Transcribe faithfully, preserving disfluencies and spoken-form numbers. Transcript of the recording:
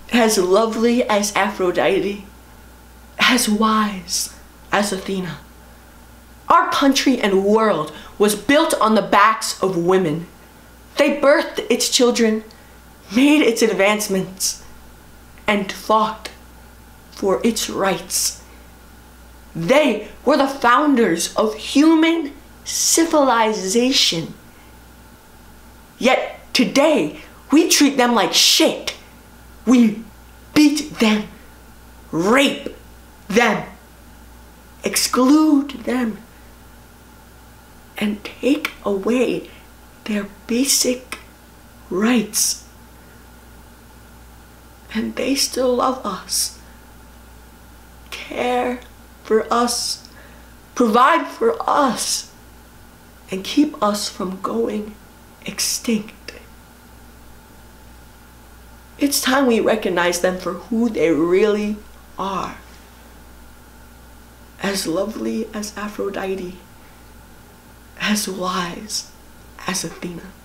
as lovely as Aphrodite, as wise as Athena. Our country and world was built on the backs of women. They birthed its children, made its advancements, and fought for its rights. They were the founders of human civilization. Yet today, we treat them like shit. We beat them, rape them, exclude them, and take away their basic rights. And they still love us, care for us, provide for us, and keep us from going extinct. It's time we recognize them for who they really are. As lovely as Aphrodite, as wise as Athena.